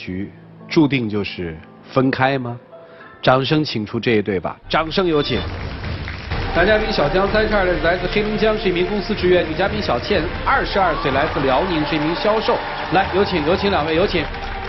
局注定就是分开吗？掌声请出这一对吧，掌声有请。男嘉宾小江32岁，来自黑龙江，是一名公司职员；女嘉宾小倩22岁，来自辽宁，是一名销售。来，有请两位，有请。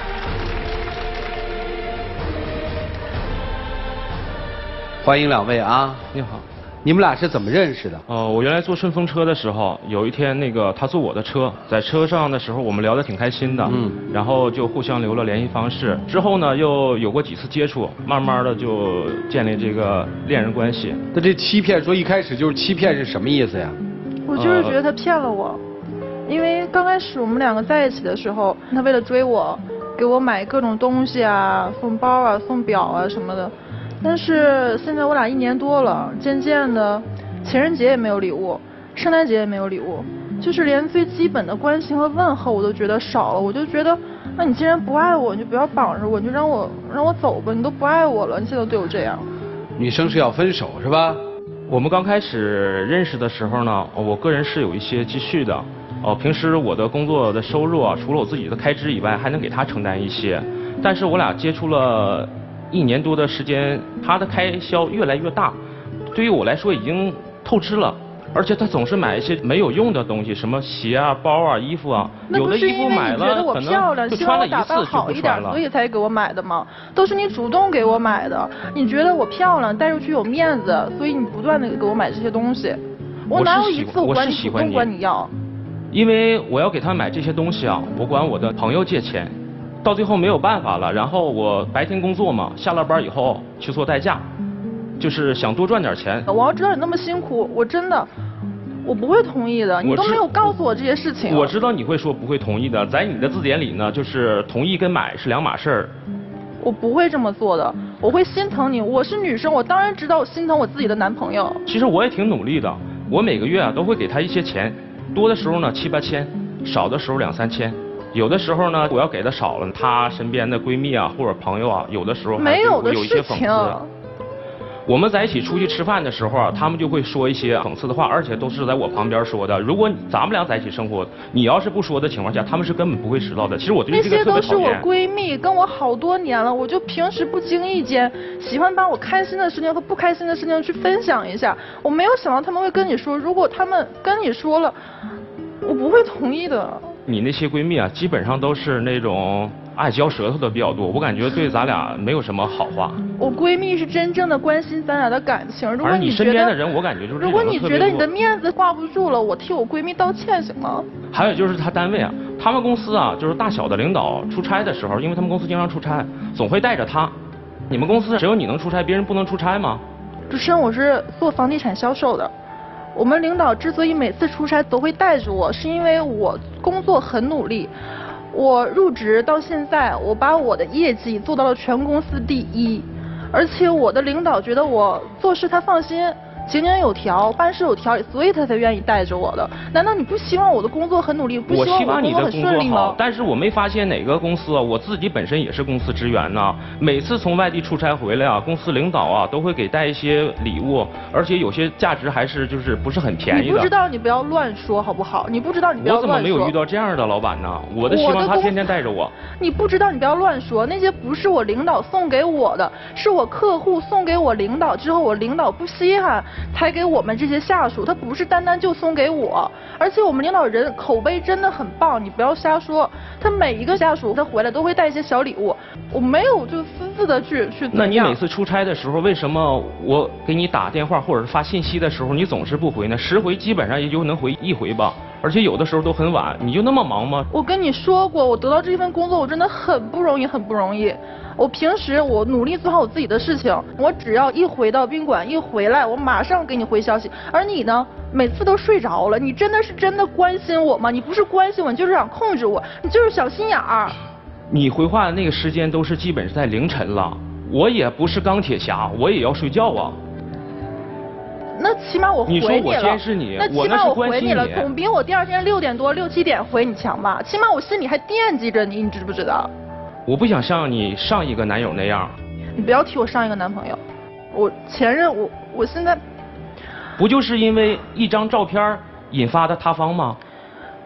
欢迎两位啊！ 你好。 你们俩是怎么认识的？ 我原来坐顺风车的时候，有一天他坐我的车，在车上的时候我们聊得挺开心的，然后就互相留了联系方式。之后呢，又有过几次接触，慢慢的就建立这个恋人关系。 那这欺骗说一开始就是欺骗是什么意思呀？ 我就是觉得他骗了我，因为刚开始我们两个在一起的时候，他为了追我，给我买各种东西啊，送包啊，送表啊什么的。但是现在我俩1年多了，渐渐的，情人节也没有礼物，圣诞节也没有礼物，就是连最基本的关心和问候我都觉得少了。我就觉得，那你既然不爱我，你就不要绑着我，你就让我走吧。你都不爱我了，你现在都对我这样。 女生是要分手是吧？ 我们刚开始认识的时候呢，我个人是有一些积蓄的，平时我的工作的收入啊，除了我自己的开支以外，还能给他承担一些。但是我俩接触了1年多的时间，他的开销越来越大，对于我来说已经透支了。而且他总是买一些没有用的东西，什么鞋啊、包啊、衣服啊，有的衣服买了可能就穿了1次就不穿了。 所以才给我买的嘛，都是你主动给我买的。你觉得我漂亮，带出去有面子，所以你不断的给我买这些东西。我哪有一次我管你主动管你要？ 因为我要给他买这些东西啊，我管我的朋友借钱。到最后没有办法了，然后我白天工作嘛，下了班以后去做代驾，就是想多赚点钱。 我要知道你那么辛苦，我不会同意的。你都没有告诉我这些事情。 我知道你会说不会同意的，在你的字典里呢，就是同意跟买是2码事儿。 我不会这么做的，我会心疼你。我是女生，我当然知道我心疼我自己的男朋友。 其实我也挺努力的，我每个月啊都会给他一些钱，多的时候呢7、8千，少的时候2、3千。有的时候呢，我要给的少了，她身边的闺蜜啊或者朋友啊，有的时候还会有一些讽刺。我们在一起出去吃饭的时候啊，他们就会说一些讽刺的话，而且都是在我旁边说的。如果咱们俩在一起生活，你要是不说的情况下，他们是根本不会知道的。其实我对这个特别讨厌。 那些都是我闺蜜，跟我好多年了，我就平时不经意间喜欢把我开心的事情和不开心的事情去分享一下。我没有想到他们会跟你说，如果他们跟你说了，我不会同意的。 你那些闺蜜啊，基本上都是那种爱嚼舌头的比较多，我感觉对咱俩没有什么好话。 我闺蜜是真正的关心咱俩的感情。如果你身边的人，我感觉就是这种。 如果你觉得你的面子挂不住了，我替我闺蜜道歉行吗？ 还有就是她单位啊，他们公司啊，就是大小的领导出差的时候，因为他们公司经常出差，总会带着她。你们公司只有你能出差，别人不能出差吗？ 主持人，我是做房地产销售的。我们领导之所以每次出差都会带着我，是因为我工作很努力。我入职到现在，我把我的业绩做到了全公司第1，而且我的领导觉得我做事他放心，井井有条，办事有条理，所以他才愿意带着我的。难道你不希望我的工作很努力，不希望我的工作很顺利吗？ 但是我没发现哪个公司啊，我自己本身也是公司职员呢。每次从外地出差回来啊，公司领导啊都会给带一些礼物，而且有些价值还是就是不是很便宜的。 你不知道，你不要乱说好不好？你不知道，你不要乱说。 我怎么没有遇到这样的老板呢？我希望他天天带着我。 你不知道，你不要乱说。那些不是我领导送给我的，是我客户送给我领导之后，我领导不稀罕才给我们这些下属，他不是单单就送给我。而且我们领导人口碑真的很棒，你不要瞎说。他每一个下属他回来都会带一些小礼物，我没有就私自的去怎么样。 那你每次出差的时候，为什么我给你打电话或者是发信息的时候，你总是不回呢？10回基本上也就能回1回吧，而且有的时候都很晚，你就那么忙吗？ 我跟你说过，我得到这份工作我真的很不容易，很不容易。我平时我努力做好我自己的事情，我只要一回到宾馆一回来，我马上给你回消息。而你呢，每次都睡着了。你真的关心我吗？你不是关心我，你就是想控制我，你就是小心眼儿。 你回话的那个时间都是基本是在凌晨了，我也不是钢铁侠，我也要睡觉啊。 那起码我回你了。 你说我监视你， 那起码我回你了，总比我第2天6点多6、7点回你强吧？起码我心里还惦记着你，你知不知道？ 我不想像你上一个男友那样。 你不要提我上一个男朋友，我前任，我现在不就是因为一张照片引发的塌方吗？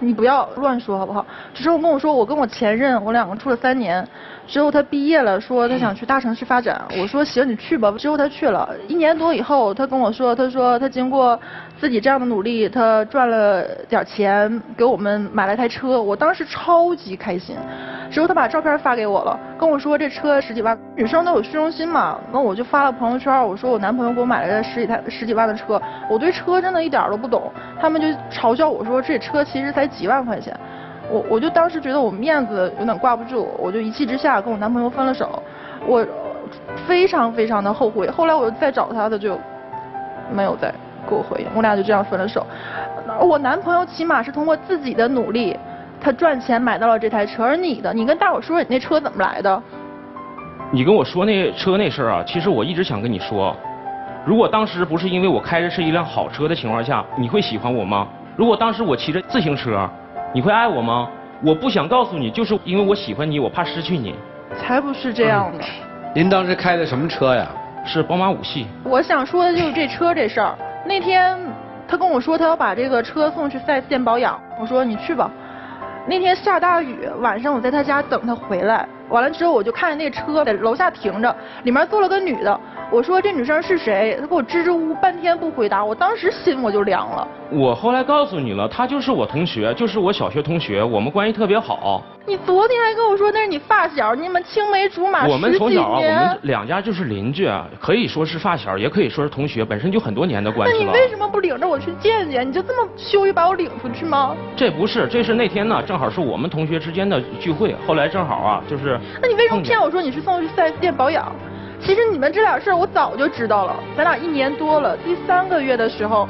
你不要乱说好不好？之后跟我说，我跟我前任，我两个处了3年，之后他毕业了，说他想去大城市发展，我说行，你去吧。之后他去了，1年多以后，他跟我说，他说他经过自己这样的努力，他赚了点钱，给我们买了台车，我当时超级开心。之后他把照片发给我了，跟我说这车10几万，女生都有虚荣心嘛，那我就发了朋友圈，我说我男朋友给我买了十几万的车，我对车真的一点都不懂，他们就嘲笑我说这车其实才几万块钱，我就当时觉得我面子有点挂不住，我就一气之下跟我男朋友分了手，我非常非常的后悔，后来我又再找他，他就没有再给我回应，我俩就这样分了手。我男朋友起码是通过自己的努力，他赚钱买到了这台车，而你跟大伙说你那车怎么来的？ 你跟我说那车那事儿啊，其实我一直想跟你说，如果当时不是因为我开的是一辆好车的情况下，你会喜欢我吗？如果当时我骑着自行车，你会爱我吗？我不想告诉你，就是因为我喜欢你，我怕失去你。 才不是这样的。 您当时开的什么车呀？ 是宝马5系。 我想说的就是这车这事儿。那天他跟我说他要把这个车送去4S店保养，我说你去吧。那天下大雨，晚上我在他家等他回来，完了之后我就看见那车在楼下停着，里面坐了个女的。我说这女生是谁？她给我支支吾吾半天不回答，我当时心我就凉了。 我后来告诉你了，她就是我同学，就是我小学同学，我们关系特别好。 你昨天还跟我说那是你发小，你们青梅竹马我们从小啊， 10几年我们两家就是邻居啊，可以说是发小，也可以说是同学，本身就很多年的关系了。 那你为什么不领着我去见见？你就这么羞于把我领出去吗？ 这不是，这是那天呢，正好是我们同学之间的聚会，后来正好啊，就是。 那你为什么骗我说你是送去4S店保养？其实你们这俩事儿我早就知道了，咱俩1年多了，第3个月的时候，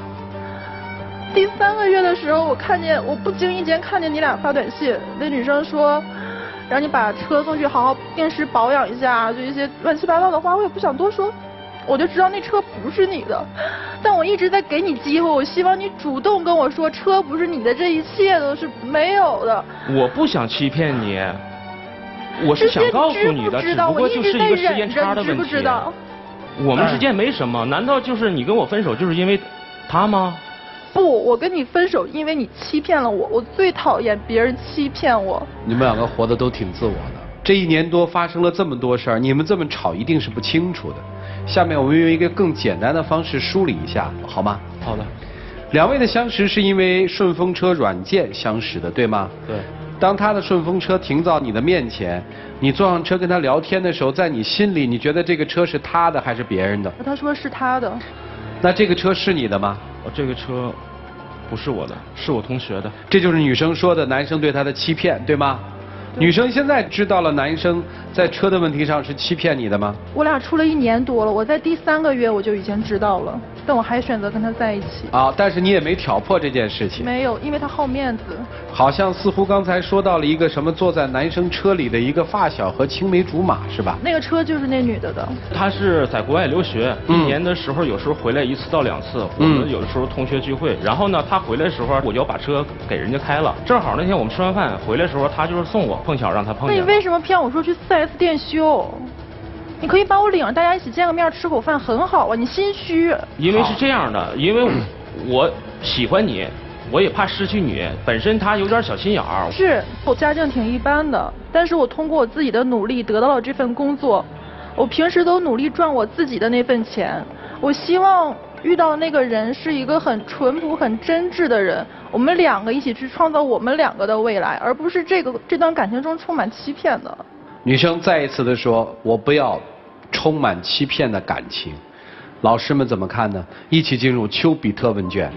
我不经意间看见你俩发短信，那女生说让你把车送去好好定时保养一下，就一些乱七八糟的话，我也不想多说，我就知道那车不是你的，但我一直在给你机会，我希望你主动跟我说车不是你的，这一切都是没有的。 我不想欺骗你。我是想告诉你的，只不过就是一个时间差的问题。我们之间没什么，难道就是你跟我分手就是因为他吗？ 不，我跟你分手因为你欺骗了我，我最讨厌别人欺骗我。 你们两个活得都挺自我的，这1年多发生了这么多事儿，你们这么吵一定是不清楚的。下面我们用一个更简单的方式梳理一下，好吗？ 好的。 2位的相识是因为顺风车软件相识的，对吗？ 对。 当他的顺风车停到你的面前，你坐上车跟他聊天的时候，在你心里，你觉得这个车是他的还是别人的？ 他说是他的。 那这个车是你的吗？ 这个车不是我的，是我同学的。 这就是女生说的男生对她的欺骗，对吗？女生现在知道了男生在车的问题上是欺骗你的吗？ 我俩处了1年多了，我在第3个月我就已经知道了，但我还选择跟他在一起。 啊，但是你也没挑破这件事情。 没有，因为他好面子。 好像似乎刚才说到了一个什么坐在男生车里的一个发小和青梅竹马是吧？ 那个车就是那女的的。 他是在国外留学，1年的时候有时候回来1次到2次，我们有的时候同学聚会，然后呢他回来的时候我就要把车给人家开了，正好那天我们吃完饭回来的时候他就是送我，碰巧让他碰见。 那你为什么骗我说去4S店修？你可以把我领着，大家一起见个面吃口饭，很好啊。你心虚。 因为是这样的，因为我喜欢你，我也怕失去你。本身他有点小心眼儿。 是我家境挺一般的，但是我通过我自己的努力得到了这份工作。我平时都努力赚我自己的那份钱。我希望遇到那个人是一个很淳朴、很真挚的人，我们2个一起去创造我们2个的未来，而不是这段感情中充满欺骗的。 女生再一次的说，我不要充满欺骗的感情。老师们怎么看呢？一起进入丘比特问卷。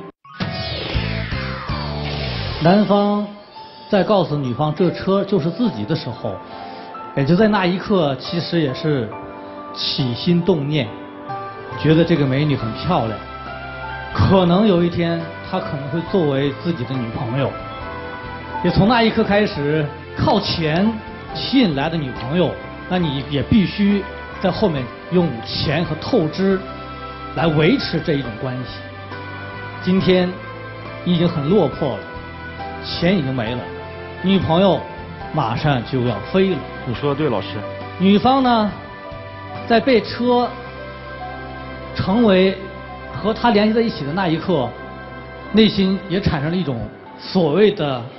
男方在告诉女方这车就是自己的时候，也就在那一刻，其实也是起心动念，觉得这个美女很漂亮，可能有一天她可能会作为自己的女朋友。也从那一刻开始，靠钱吸引来的女朋友，那你也必须在后面用钱和透支来维持这一种关系。今天你已经很落魄了，钱已经没了，女朋友马上就要飞了。 你说的对，老师。 女方呢，在被车成为和他联系在一起的那一刻，内心也产生了一种所谓的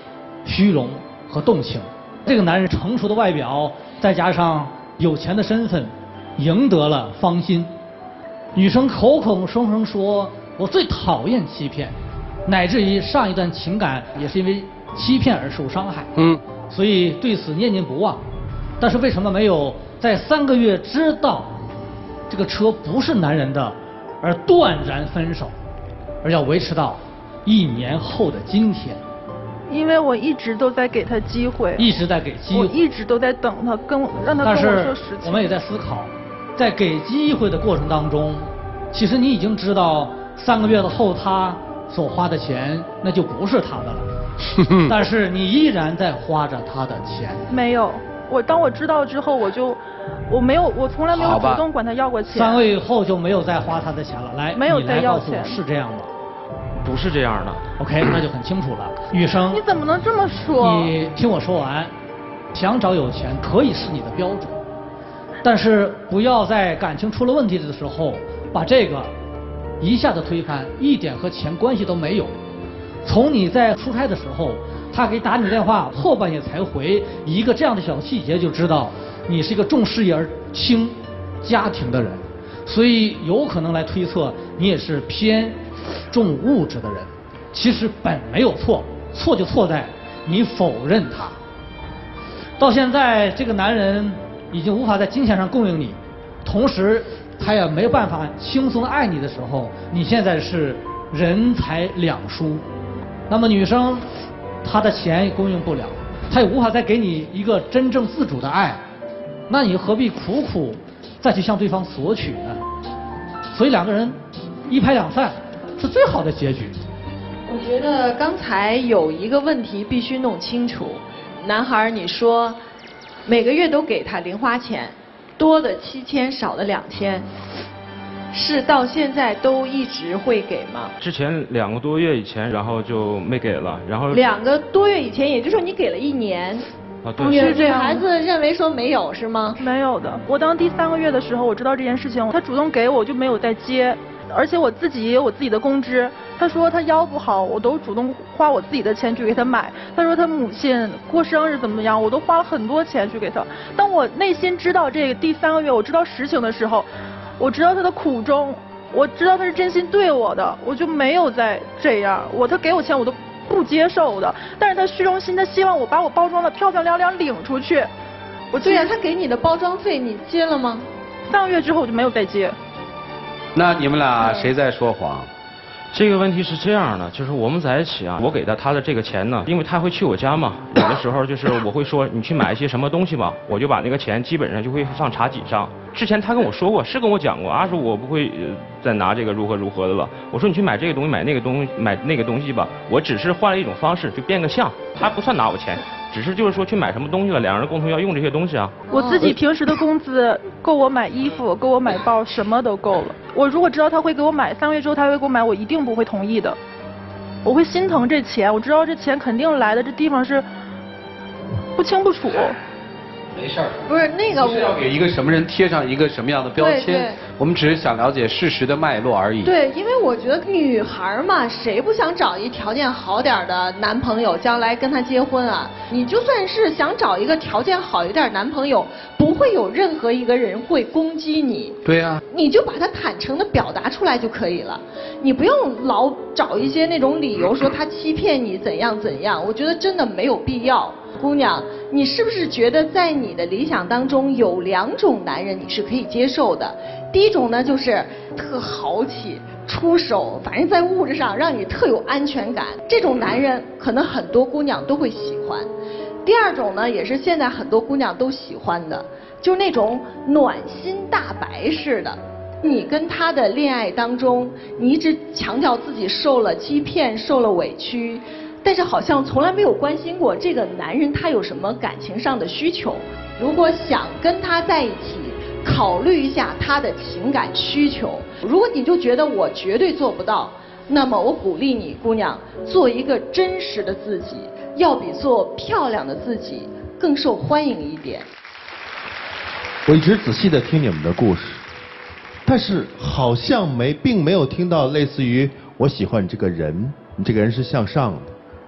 虚荣和动情。这个男人成熟的外表，再加上有钱的身份，赢得了芳心。女生口口声声说我最讨厌欺骗，乃至于上一段情感也是因为欺骗而受伤害。所以对此念念不忘。但是为什么没有在3个月知道这个车不是男人的而断然分手，而要维持到1年后的今天？ 因为我一直都在给他机会， 一直在给机会， 我一直都在等他让他跟我说实情。 但是我们也在思考，在给机会的过程当中，其实你已经知道3个月后他所花的钱那就不是他的了，但是你依然在花着他的钱。 没有，当我知道之后，我从来没有主动管他要过钱。 3个月后就没有再花他的钱了。来， 没有再要钱， 是这样吗？ 不是这样的。 OK， 那就很清楚了。雨生， 你怎么能这么说？ 你听我说完，想找有钱可以是你的标准，但是不要在感情出了问题的时候把这个一下子推翻，一点和钱关系都没有。从你在出差的时候，他给打你电话，后半夜才回，一个这样的小细节就知道你是一个重事业而轻家庭的人，所以有可能来推测你也是偏重物质的人。其实本没有错，错就错在你否认他。到现在这个男人已经无法在金钱上供应你，同时他也没有办法轻松爱你的时候，你现在是人财两疏。那么女生她的钱也供应不了，她也无法再给你一个真正自主的爱，那你何必苦苦再去向对方索取呢？所以2个人一拍两散是最好的结局。 我觉得刚才有一个问题必须弄清楚，男孩你说每个月都给他零花钱，多的7000，少的2000，是到现在都一直会给吗？ 之前2个多月以前，然后就没给了，然后 2个多月以前，也就是说你给了1年。 对， 女孩子认为说没有是吗？ 没有的，我当第3个月的时候，我知道这件事情，他主动给我就没有再接，而且我自己也有我自己的工资。他说他腰不好，我都主动花我自己的钱去给他买。他说他母亲过生日怎么样，我都花了很多钱去给他。当我内心知道这个第3个月，我知道实情的时候，我知道他的苦衷，我知道他是真心对我的，我就没有再这样。他给我钱我都不接受的，但是他虚荣心，他希望我把我包装的漂漂亮亮领出去。 对呀，他给你的包装费你接了吗 ？3个月之后我就没有再接。 那你们俩谁在说谎？ 这个问题是这样的，就是我们在一起啊，我给他的这个钱呢，因为他会去我家嘛，有的时候就是我会说你去买一些什么东西吧，我就把那个钱基本上就会放茶几上。之前他跟我说过，是跟我讲过啊，说我不会再拿这个如何的了。我说你去买这个东西，买那个东西吧，我只是换了一种方式，就变个相，他不算拿我钱。只是就是说去买什么东西了，2人共同要用这些东西啊。 我自己平时的工资够我买衣服，够我买包，什么都够了。我如果知道他会给我买，3个月之后他会给我买，我一定不会同意的。我会心疼这钱，我知道这钱肯定来的，这地方是不清不楚。 没事儿， 不是那个， 不是要给一个什么人贴上一个什么样的标签， 对， 我们只是想了解事实的脉络而已。 对，因为我觉得女孩嘛，谁不想找一条件好点的男朋友，将来跟他结婚啊？你就算是想找一个条件好一点男朋友，不会有任何一个人会攻击你。 对呀， 你就把它坦诚的表达出来就可以了，你不用老找一些那种理由说他欺骗你怎样怎样，我觉得真的没有必要。姑娘，你是不是觉得在你的理想当中有2种男人你是可以接受的？第一种呢，就是特豪气、出手，反正在物质上让你特有安全感，这种男人可能很多姑娘都会喜欢。第2种呢，也是现在很多姑娘都喜欢的，就是那种暖心大白式的。你跟他的恋爱当中，你一直强调自己受了欺骗、受了委屈，但是好像从来没有关心过这个男人他有什么感情上的需求。如果想跟他在一起，考虑一下他的情感需求。如果你就觉得我绝对做不到，那么我鼓励你，姑娘，做一个真实的自己，要比做漂亮的自己更受欢迎一点。 我一直仔细的听你们的故事，但是好像并没有听到类似于我喜欢你这个人，你这个人是向上的，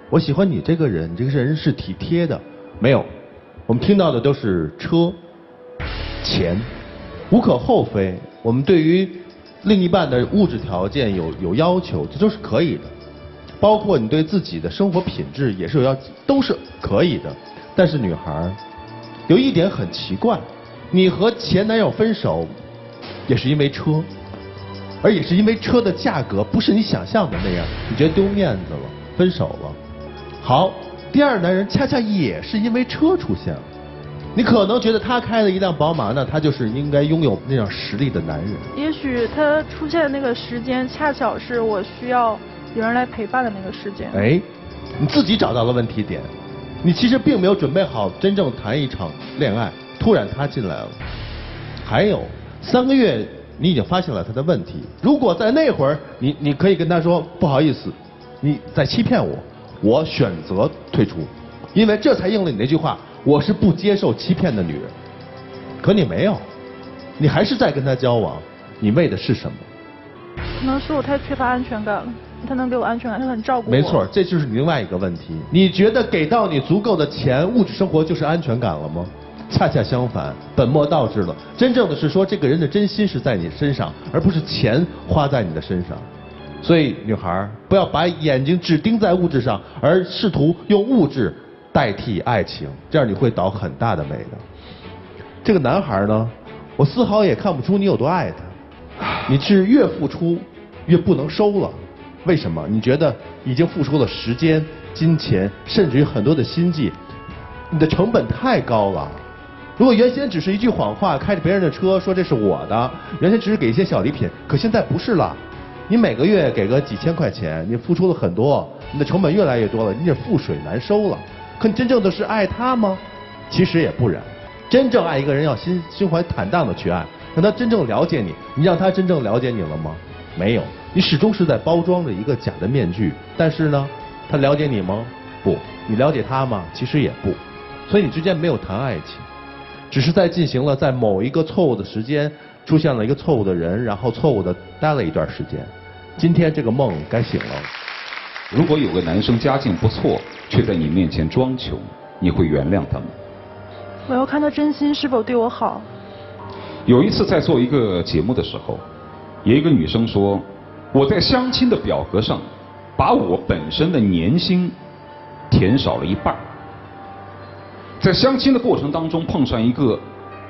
我喜欢你这个人，你这个人是体贴的。没有，我们听到的都是车、钱，无可厚非。我们对于另一半的物质条件有要求，这都是可以的。包括你对自己的生活品质也是都是可以的。但是女孩有一点很奇怪，你和前男友分手也是因为车，而也是因为车的价格不是你想象的那样，你觉得丢面子了，分手了。好，第二男人恰恰也是因为车出现了。你可能觉得他开了一辆宝马，那他就是应该拥有那样实力的男人。 也许他出现的那个时间，恰巧是我需要有人来陪伴的那个时间。 哎，你自己找到了问题点，你其实并没有准备好真正谈一场恋爱，突然他进来了。还有3个月，你已经发现了他的问题。如果在那会儿，你可以跟他说不好意思，你在欺骗我，我选择退出，因为这才应了你那句话。我是不接受欺骗的女人，可你没有，你还是在跟他交往，你为的是什么？ 可能是我太缺乏安全感了，他能给我安全感，他很照顾我。 没错，这就是另外一个问题。你觉得给到你足够的钱，物质生活就是安全感了吗？恰恰相反，本末倒置了。真正的是说，这个人的真心是在你身上，而不是钱花在你的身上。所以，女孩不要把眼睛只盯在物质上，而试图用物质代替爱情，这样你会倒很大的霉的。这个男孩呢，我丝毫也看不出你有多爱他，你是越付出越不能收了。为什么？你觉得已经付出了时间、金钱，甚至于很多的心计，你的成本太高了。如果原先只是一句谎话，开着别人的车说这是我的，原先只是给一些小礼品，可现在不是了。你每个月给个几千块钱，你付出了很多，你的成本越来越多了，你这覆水难收了。可你真正的是爱他吗？其实也不然。真正爱一个人要心怀坦荡的去爱，让他真正了解你。你让他真正了解你了吗？没有，你始终是在包装着一个假的面具。但是呢，他了解你吗？不。你了解他吗？其实也不。所以你之间没有谈爱情，只是在进行了在某一个错误的时间出现了一个错误的人，然后错误的待了一段时间。今天这个梦该醒了。 如果有个男生家境不错，却在你面前装穷，你会原谅他吗？ 我要看他真心是否对我好。 有一次在做一个节目的时候，有一个女生说，我在相亲的表格上把我本身的年薪填少了一半。在相亲的过程当中碰上一个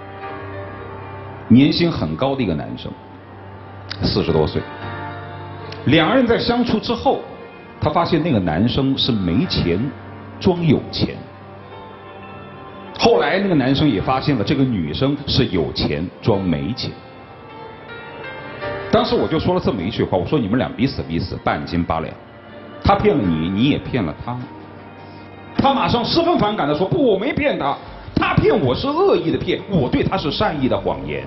年薪很高的一个男生，40多岁，两人在相处之后，他发现那个男生是没钱装有钱。后来那个男生也发现了这个女生是有钱装没钱。当时我就说了这么一句话，我说你们俩彼此彼此，半斤八两，他骗了你，你也骗了他。他马上十分反感地说，不，我没骗他，他骗我是恶意的骗，我对他是善意的谎言。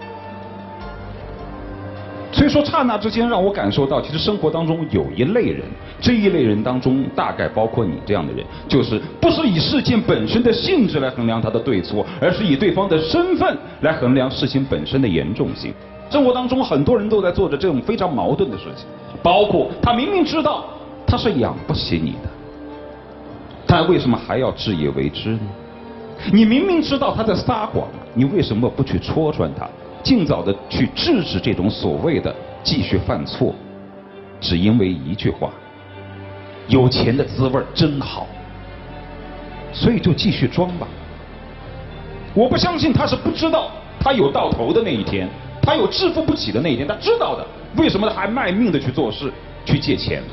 所以说刹那之间让我感受到，其实生活当中有一类人，这一类人当中大概包括你这样的人，就是不是以事件本身的性质来衡量它的对错，而是以对方的身份来衡量事情本身的严重性。生活当中很多人都在做着这种非常矛盾的事情，包括他明明知道他是养不起你的，他为什么还要自以为之呢？你明明知道他在撒谎，你为什么不去戳穿他，尽早的去制止这种所谓的继续犯错？只因为一句话，有钱的滋味真好，所以就继续装吧。我不相信他是不知道他有到头的那一天，他有支付不起的那一天，他知道的，为什么他还卖命的去做事，去借钱？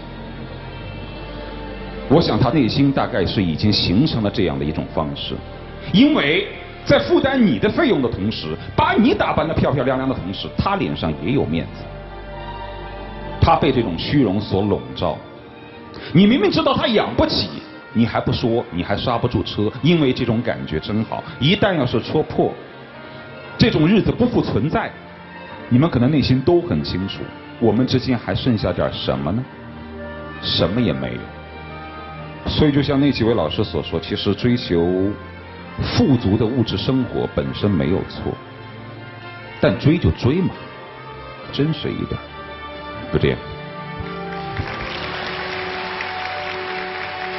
我想他内心大概是已经形成了这样的一种方式，因为在负担你的费用的同时，把你打扮得漂漂亮亮的同时，他脸上也有面子，他被这种虚荣所笼罩。你明明知道他养不起，你还不说，你还刹不住车，因为这种感觉真好。一旦要是戳破，这种日子不复存在，你们可能内心都很清楚，我们之间还剩下点什么呢？什么也没有。所以就像那几位老师所说，其实追求富足的物质生活本身没有错，但追就追嘛，真实一点，就这样。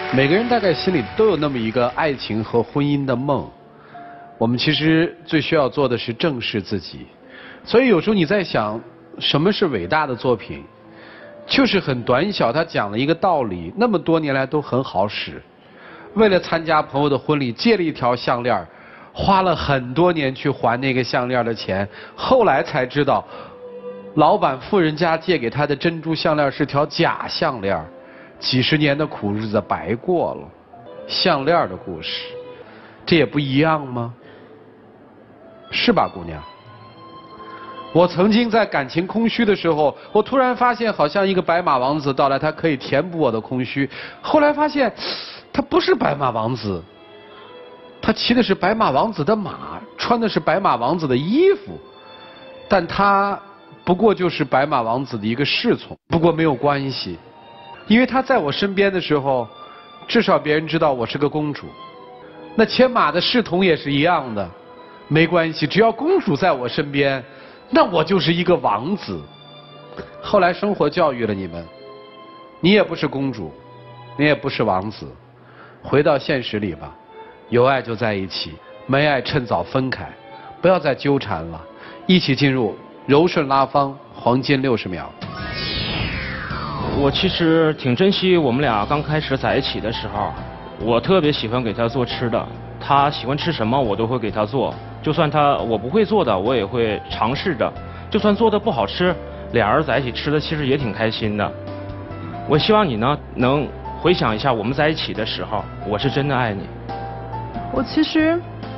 每个人大概心里都有那么一个爱情和婚姻的梦。我们其实最需要做的是正视自己。所以有时候你在想，什么是伟大的作品？就是很短小，他讲了一个道理，那么多年来都很好使。为了参加朋友的婚礼，借了一条项链，花了很多年去还那个项链的钱，后来才知道，老板富人家借给他的珍珠项链是条假项链，几十年的苦日子白过了。项链的故事，这也不一样吗？是吧，姑娘？我曾经在感情空虚的时候，我突然发现好像一个白马王子到来，他可以填补我的空虚。后来发现他不是白马王子，他骑的是白马王子的马，穿的是白马王子的衣服，但他不过就是白马王子的一个侍从。不过没有关系，因为他在我身边的时候，至少别人知道我是个公主。那牵马的侍从也是一样的，没关系，只要公主在我身边，那我就是一个王子。后来生活教育了你们，你也不是公主，你也不是王子，回到现实里吧，有爱就在一起，没爱趁早分开，不要再纠缠了，一起进入柔顺拉芳黄金60秒。 我其实挺珍惜我们俩刚开始在一起的时候，我特别喜欢给他做吃的，他喜欢吃什么我都会给他做，就算我不会做的我也会尝试着，就算做的不好吃，俩人在一起吃的其实也挺开心的。我希望你呢能回想一下我们在一起的时候，我是真的爱你。 我其实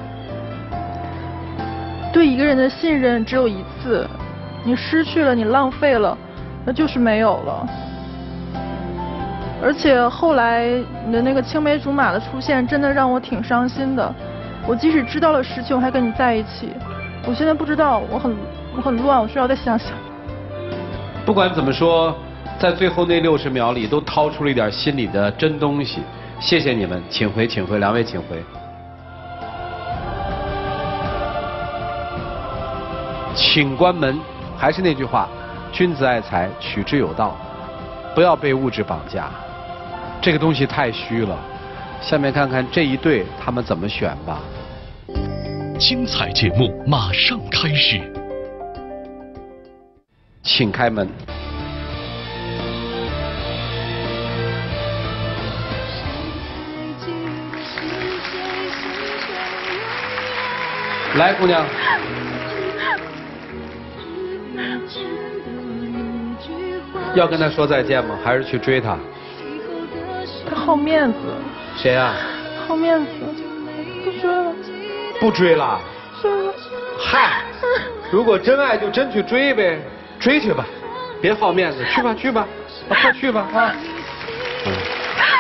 对一个人的信任只有一次，你失去了，你浪费了，那就是没有了。而且后来你的那个青梅竹马的出现，真的让我挺伤心的。我即使知道了实情，我还跟你在一起。我现在不知道，我很乱，我需要再想想。 不管怎么说，在最后那60秒里，都掏出了一点心里的真东西。谢谢你们，请回，请回，两位请回。请关门。还是那句话，君子爱财，取之有道，不要被物质绑架。这个东西太虚了。下面看看这一对他们怎么选吧。 精彩节目马上开始， 请开门。来，姑娘。要跟他说再见吗？还是去追他？ 他好面子。 谁呀？ 好面子，不追了。 不追了？ 追了。 嗨，如果真爱就真去追呗，追去吧，别好面子，去吧去吧，快去吧啊。